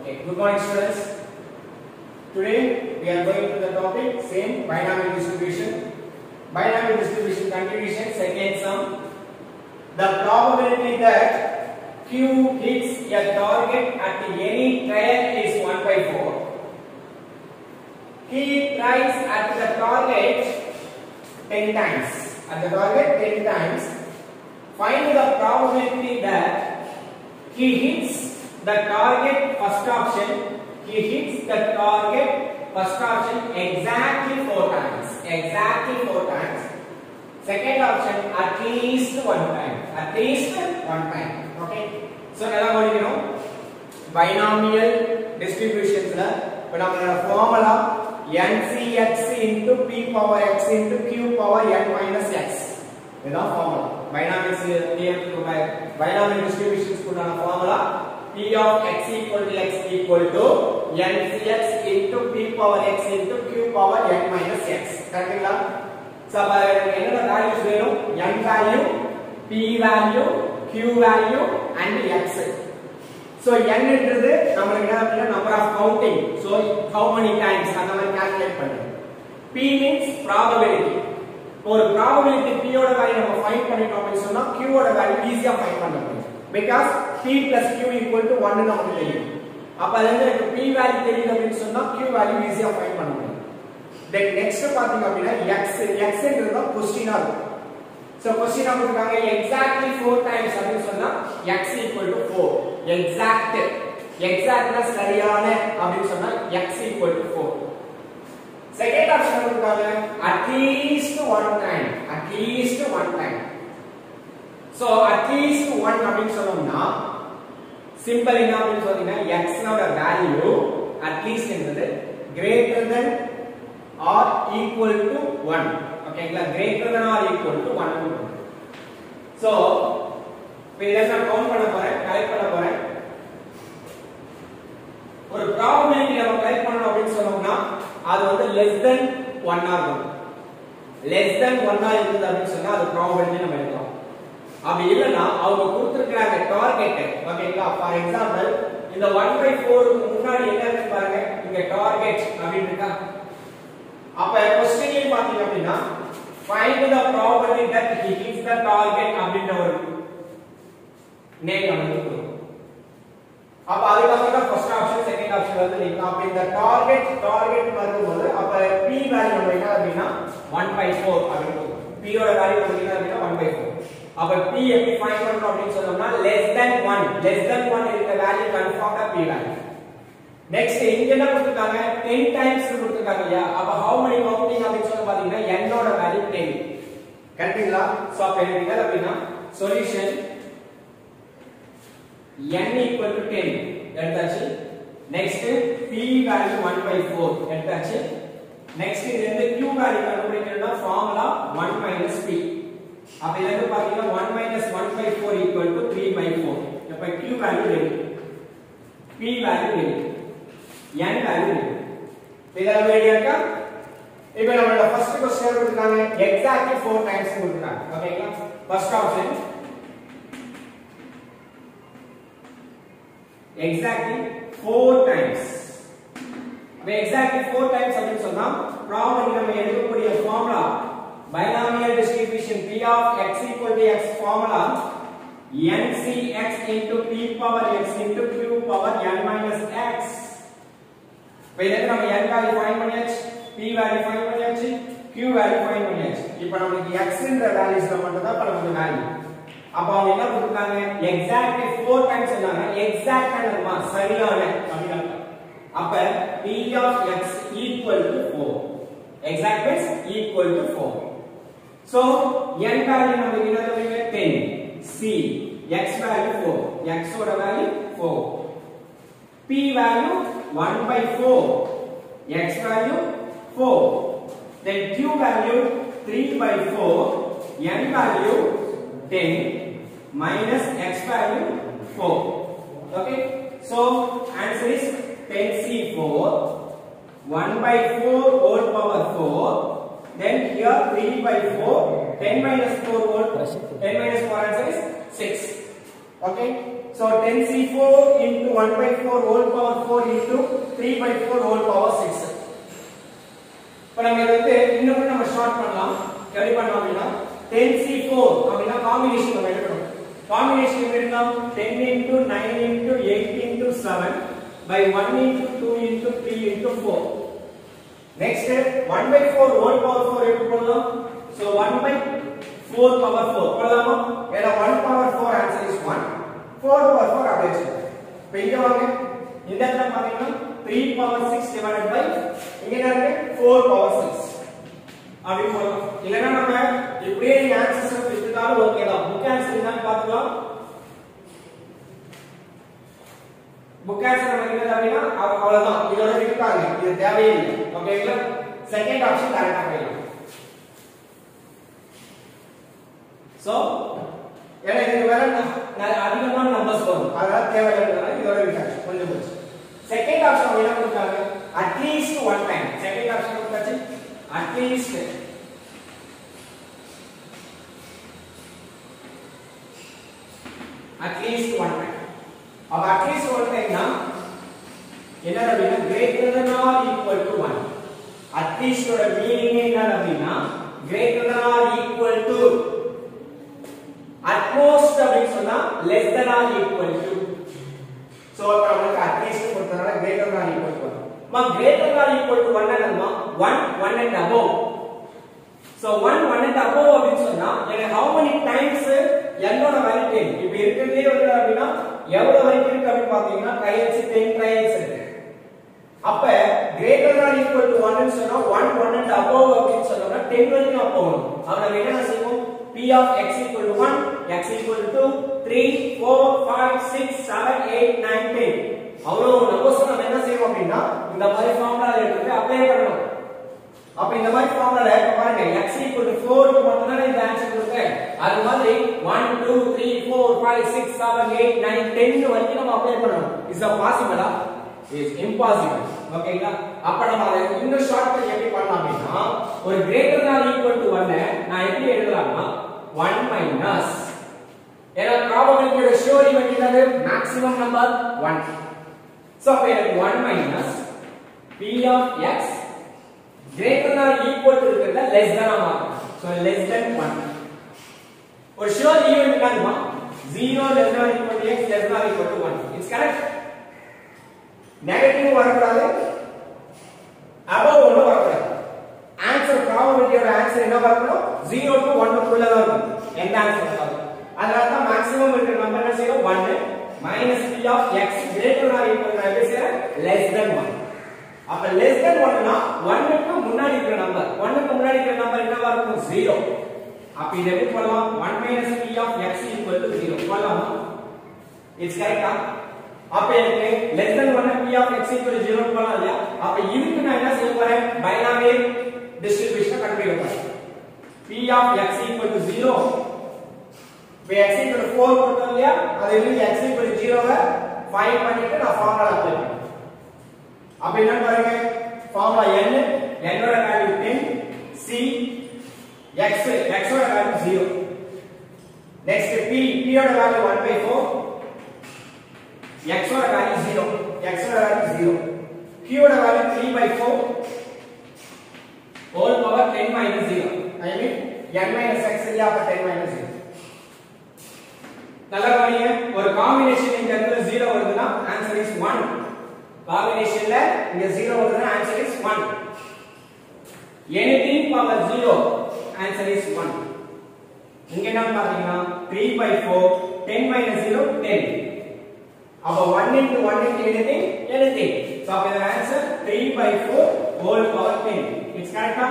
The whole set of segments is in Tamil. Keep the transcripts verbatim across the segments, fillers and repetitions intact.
Okay, good morning students. Today we are going to the topic same binomial distribution. Binomial distribution continuation, second sum. The probability that Q hits a target at any trial is one by four. He tries at the target ten times. At the target ten times. Find the probability that he hits the target first option. He hits the target first option exactly four times. Exactly four times. Second option at least one time. At least one time. Okay. So now what do you know? Binomial distributions. But our formula n c x into p power x into q power n minus x. This is our formula. Binomial binomial distributions put on a formula. P of x equal to x equal to n c x into p power x into q power n minus x. Correct? So, what values venu? N value, p value, q value, and x. So, n is the number of counting. So, how many times? We calculate. P means probability. For probability, p oda value we find pannittom, q oda value easy find pannadum. Because p plus q equal to one நமக்கு தெரியும். அப்ப அதுல p value தெரியும் அப்படினு சொன்னா q value ஈஸியா ஃபைண்ட் பண்ண முடியும். Then next பாத்தீங்க அப்படினா x x ன்றது क्वेश्चन இருக்கும். So क्वेश्चन கொடுத்தாங்க exactly four times அப்படினு சொன்னா x equal to four. Exact exactனா சரியான அப்படினு சொன்னா x equal to four. Second option கொடுத்தாங்க at least one time. At least one time. So at least one அப்படினு சொன்னோம்னா சிம்பிள் என்ன அப்படினு சொன்னீங்கன்னா x ஓட வேல்யூ at least என்னது greater than or equal to one. ஓகேங்களா greater than or equal to one. So இப்போ இத நான் கவுண்ட் பண்ண போறேன், கலெக்ட் பண்ண போறேன். ஒரு ப்ராபபிலிட்டி நம்ம கலெக்ட் பண்ணனும் அப்படினு சொன்னோம்னா அது வந்து less than one ஆ இருக்கும். less than one ஆ இருக்குது அப்படினு சொன்னா அது ப்ராபபிலிட்டி நம்ம எடுக்கலாம். அப்படி இல்லனா அவங்க கொடுத்திருக்காங்க டார்கெட். ஓகேங்களா ஃபார் எக்ஸாம்பிள் இந்த one by four க்கு முன்னாடி என்ன இருக்கு பாருங்க, இங்க டார்கெட் அப்படி இருக்கா. அப்ப क्वेश्चनே பாத்தீங்க அப்படினா find the probability that he hits the target அப்படின்ற ஒரு நேம் நமக்கு கொடுக்கும். அப்ப அதுக்கு தான் ஃபர்ஸ்ட் ஆப்ஷன் செகண்ட் ஆப்ஷன் வந்து நீங்க அப்ப இந்த டார்கெட் டார்கெட் வரும்போது அப்ப p வேல்யூ நம்ம என்ன அப்படினா one by four அப்படி p ஓட வேல்யூ என்ன அப்படினா one by four. அப்ப p எப்படி ஃபைண்ட் பண்ணனும் அப்படினு சொன்னோம்னா less than one less than one இருக்க வேல்யூ கன்ஃபார்ம்டா p வேல்யூ. நெக்ஸ்ட் இங்க என்ன கொடுத்திருக்காங்க ten டைம்ஸ் கொடுத்திருக்காங்க இல்லையா. அப்ப how many counting அப்படினு சொல்ல பாத்தீங்கன்னா n ஓட வேல்யூ ten. கரெக்ட்டுங்களா? சோ அப்ப என்ன அப்படினா solution n equal to ten எடுத்தாச்சு. Next p value one by four எடுத்தாச்சு. நெக்ஸ்ட் இது வந்து q வேல்யூ கண்டுபிடிக்கணும்னா ஃபார்முலா one minus p. அப்ப இங்க பாத்தீங்கன்னா one minus one by four equal to three by four. அப்ப q value ready, p value ready, n value ready. இதெல்லாம் ரெடியா இருக்கா? இப்போ நம்மளோட ஃபர்ஸ்ட் क्वेश्चन கொடுத்திருக்காங்க எக்ஸாக்ட்லி four டைம்ஸ் கொடுத்திருக்காங்க. ஓகேங்களா? First option exactly four times. அப்ப exactly four times அப்படினு சொன்னா ப்ராபபிலிட்டி நம்ம எடுக்கக்கூடிய formula binomial distribution p of x equal to x formula n c x into p power x into q power n minus x. இப்போ இத நம்ம n வேல்யூ ஃபைண்ட் பண்ணியாச்சு, p வேல்யூ ஃபைண்ட் பண்ணியாச்சு, q வேல்யூ ஃபைண்ட் பண்ணியாச்சு. இப்போ நமக்கு x ன்ற வேல்யூஸ்ல மட்டும் தான் நமக்கு வேல்யூ. அப்ப அவங்க என்ன கொடுத்தாங்க exactly four times சொன்னாங்க. exact என்னமா சரியான அப்படினா அப்ப p of x equal to four. exact means equal to four. So n value நமக்கு என்னது ten, c x value four, x ஓட value four, p value one by four, x value four, then q value three by four, n value ten minus x value four. Okay, so answer is ten c four, one by four whole power four. Then here three by four, ten minus four whole, ten minus four answer is six. Okay. So ten C four into one by four whole power four into three by four whole power six. இப்போ நம்ம இத வந்து இன்னும் நம்ம ஷார்ட் பண்ணலாம். எப்படி பண்ணலாம் அப்படினா ten C four அப்படினா காம்பினேஷன் நம்ம எடுக்கணும். காம்பினேஷன் எப்படி இருந்தாம் ten into nine into eight into seven by one into two into three into four. Next one by four whole power four எப்படி போடலாம்? So one by four power four போடலாமா? ஏனா one power four answer is one. four power four அப்படியே சொல்லுங்க. இப்போ இங்க வாங்க. இந்த இடத்துல பாத்தீங்கன்னா three power six divided by இங்க என்ன இருக்கு four power six. அப்படி போடலாம். இல்லனா நம்ம இப்படியே நீங்க ஆன்சர்ஸ் விட்டுட்டாலும் ஓகே தான். புக் ஆன்சர் என்னன்னு பாத்துக்கலாம். புக் ஆன்சர் நம்ம என்ன அப்படினா அவ்வளவுதான். இதோட விட்டுட்டாங்க. இது தேவையில்லை. ஓகேங்களா? செகண்ட் ஆப்ஷன் கரெக்ட்டா போயிடலாம். சோ ஏன்னா இது வேற அதிகமான நம்பர்ஸ் வரும். அதனால தேவையில்லைனால இதோட விட்டாச்சு. கொஞ்சம் போச்சு. செகண்ட் ஆப்ஷன் என்ன கொடுத்தாங்க? at least one time. Second option கொடுத்தாச்சு. at least at least one time. अब at least one time ना என்ன அப்படினா greater than or equal to one. at least ஓட மீனிங் என்ன அப்படினா greater than or equal to at most அப்படினு சொன்னா less than or equal to. So அப்ப நமக்கு at least கொடுத்தனால greater than or equal to one. மா greater than or equal to one என்னமா one one and above. So one one and above அப்படினு சொன்னா எனக்கு how many times n ஓட வேல்யூ ten. இப்போ இருக்குதே வந்து அப்படினா எவ்வளவு வரைக்கும் இருக்கு அப்படி பாத்தீங்கன்னா ட்ரையல்ஸ் ten ட்ரையல்ஸ் இருக்கு. அப்ப greater than or equal to one ன்னு சொன்னா one one and above அப்படினு சொன்னா ten வரைக்கும் அப்போ வரும். அப்ப நம்ம என்ன செய்வோம்? P of x equal to one, x equal to two, three, four, five, six, seven, eight, nine, ten. அவ்வளவு நம்பர்ஸ் நம்ம என்ன செய்வோம் அப்படினா இந்த மாதிரி ஃபார்முலா எடுத்து அப்ளை பண்ணணும். அப்ப இந்த மாதிரி ஃபார்முலால பாருங்க x equal to four க்கு மட்டும் தான் இந்த ஆன்சர் கொடுத்தேன். அது மாதிரி one two three four five six seven eight nine ten வரைக்கும் நம்ம அப்ளை பண்ணணும். Is it possible? Is impossible. ஓகேங்களா? அப்ப நம்ம அதை இன்னும் ஷார்ட் கட் எப்படி பண்ணலாம் அப்படினா ஒரு greater than or equal to one நான் எப்படி எழுதலாம்னா one minus ஏனா probability ஓட ஷூர் ஈவென்ட் என்னது maximum number one. சோ அப்ப எனக்கு one minus p of x greater than or equal to இருக்கிறத less than ஆ மாத்தணும். So less than one. ஒரு ஷூர் ஈவென்ட் என்னதுமா zero less than or equal to x less than or equal to one. It's correct. Negative வரக்கூடாது. above ஒண்ணு வரக்கூடாது. ஆன்சர் probability ஓட ஆன்சர் என்ன வரணும் zero to one குள்ள தான் இருக்கும். எந்த ஆன்சர் வந்தாலும். அதனால தான் மேக்ஸிமம் இருக்கிற நம்பர் என்ன செய்யும் one minus p of x greater than or equal to எப்படி செய்ய less than one. அப்ப less than one னா one க்கு முன்னாடி இருக்கிற நம்பர் one க்கு முன்னாடி இருக்கிற நம்பர் என்னவா இருக்கும் zero. அப்ப இத எப்படி போடலாம் one minus p of x equal to zero போடலாமா? இட்ஸ் கரெக்ட்டா? அப்ப எனக்கு less than one p of x equal to zero போடலாம் இல்லையா? அப்ப இதுக்கு நான் என்ன செய்ய போறேன் பைனாமியல் டிஸ்ட்ரிபியூஷன் கண்டுபிடிக்க போறேன். p of x equal to zero இப்ப x equal to four போட்டோம் இல்லையா? அது வந்து x equal to zero வை ஃபைண்ட் பண்ணிட்டு நான் ஃபார்முலா அப்ளை பண்ணேன். அப்ப என்ன பாருங்க ஃபார்முலா n n ஓட value ten c x x ஓட value zero. Next p p ஓட value one by four x ஓட வேல்யூ zero x ஓட வேல்யூ zero q ஓட value three by four whole power ten minus zero. I mean n minus x இல்லையா அப்ப ten minus zero. நல்லா கவனிங்க ஒரு காம்பினேஷன் இந்த இடத்துல zero வருதுனா ஆன்சர் இஸ் one. காம்பினேஷன்ல இங்க zero வருதுனா answer is one. anything power zero answer is one. இங்க என்ன பாத்தீங்கன்னா three by four ten minus zero ten. அப்ப one into one into anything anything. So அப்ப the answer three by four whole power ten. It's correct?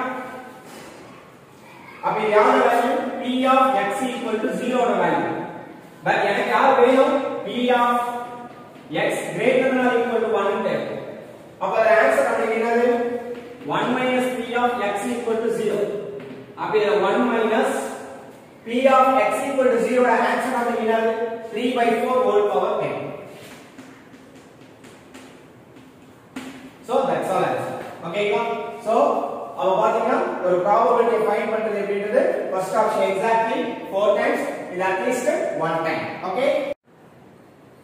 அப்ப இது யாரோட value p of x equal to zero ஓட வேல்யூ. பட் எனக்கு யார் வேணும் p of x greater than or equal to one ன்னு. அப்ப the answer நமக்கு என்னது one minus p of x equal to zero. அப்ப இது one minus p of x equal to zero ஓட ஆன்சர் நமக்கு என்னது three by four whole power ten. So that's all answer. Okay ங்களா? So அப்ப பாத்தீங்கன்னா ஒரு probability ஃபைண்ட் பண்றது எப்படின்றது first option exactly four times, இது at least one time. Okay?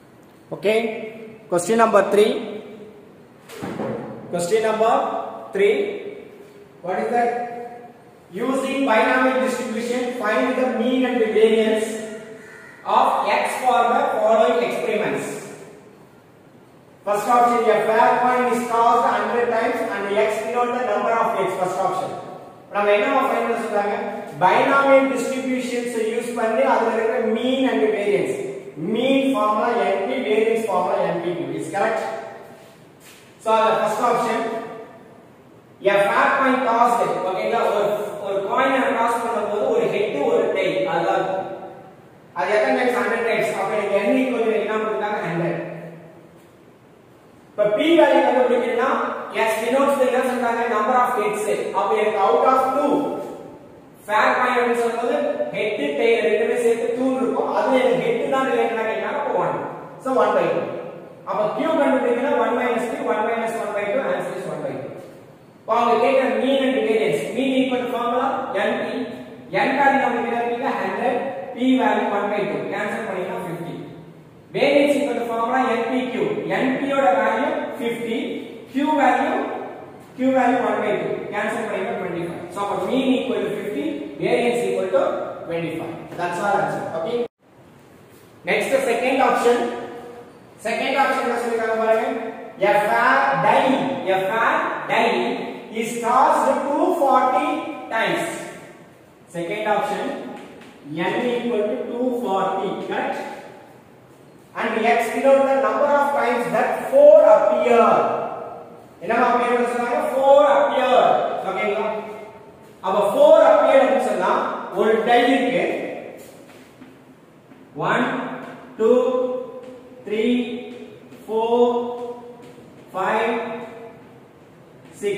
Okay, question number three. Question number three. What is that? Using binomial distribution, find the mean and the variance of x for the following experiments. First option, a fair coin is tossed one hundred times and x denotes the number of x. First option. நம்ம என்ன ஃபைண்ட் பண்ண சொல்றாங்க? binomial distributions யூஸ் பண்ணி அதுல இருக்கிற mean and variance. Mean formula np, variance formula npq. Is correct? So the first option, a fair coin tossed. ஓகேங்களா? ஒரு ஒரு காயினை டாஸ் பண்ணும்போது ஒரு ஹெட் ஒரு டெயில் அதான் அது எத்தனை டைம்ஸ் one hundred டைம்ஸ். அப்ப எனக்கு n ஈக்குவல் என்ன கொடுத்தாங்க? one hundred. இப்ப p வேல்யூ கண்டுபிடிக்கணும்னா s denotes the என்ன சொல்றாங்க? number of heads. அப்ப எனக்கு out of two fair coin னு சொல்லும்போது head tail ரெண்டுமே சேர்த்து two இருக்கும். அதுல எனக்கு head தான் ரிலேட்டட் ஆகினா அப்ப one. So one by two. அப்ப q கண்டுபிடிக்கணும்னா one minus q, one minus one by two, answer is one by two. அவங்க கேட்ட mean and variance. Mean equal to formula np. n value நமக்கு கிடைக்குது one hundred, p value one by two. Cancel பண்ணினா fifty. Variance equal to formula npq. np ஓட value fifty, q value q value one by two. Cancel பண்ணினா twenty-five. So our mean equal to fifty, variance equal to twenty-five. That's our answer. Okay. Next second option. Second option என்ன சொல்லிருக்காங்க பாருங்க. A fair die, a fair die is tossed two hundred forty times. Second option, n equal to two hundred forty, correct? And x denotes the number of times that four appear. என்ன appear சொல்றாங்க? four appear. ஓகேங்களா? அப்ப four appear னு சொன்னா ஒரு டை இருக்கு. one two three four five six.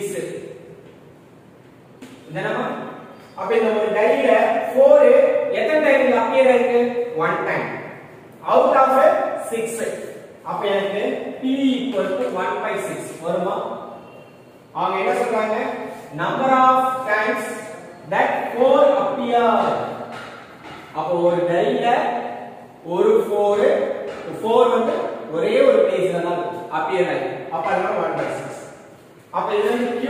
இதனமா அப்ப இந்த ஒரு டைல four எத்தனை டைம் அப்பியர் ஆயிருக்கு? one time. out of six. அப்ப எனக்கு p equal to one by six வருமா? அவங்க என்ன சொல்றாங்க? number of times that four appear. அப்ப ஒரு டைல ஒரு four four வந்து ஒரே ஒரு பிளேஸ்ல தான் அப்பியர் ஆயிருக்கு. அப்ப அதனால one by six. அப்ப இது வந்து q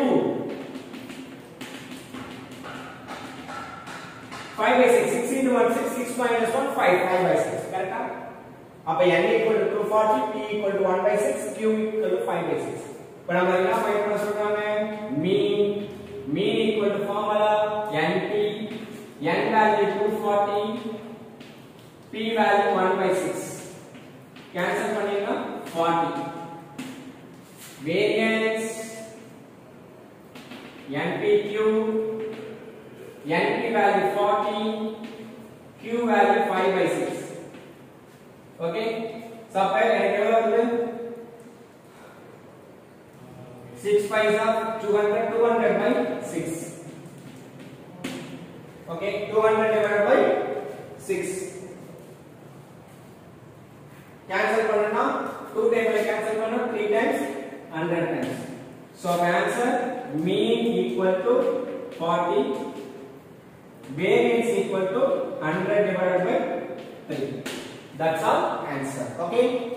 five by six. six into one six, six minus one five, five by six. கரெக்ட்டா? அப்ப n equal to two hundred forty, p equal to one by six, q equal to five by six. இப்ப நம்ம என்ன ஃபைண்ட் பண்ண சொல்றாங்க? mean. mean equal to formula np. n value two hundred forty, p value one by six. cancel பண்ணீங்கன்னா forty. variance npq, np value forty, q value five by six. okay, so அப்ப எனக்கு எவ்வளவு வருது? six fives are two hundred, two hundred by six. okay, two hundred divided by six. cancel பண்ணனா two times cancel பண்ணா three times one hundred times. so the answer mean equal to forty, variance equal to one hundred divided by three. That's our answer. Okay.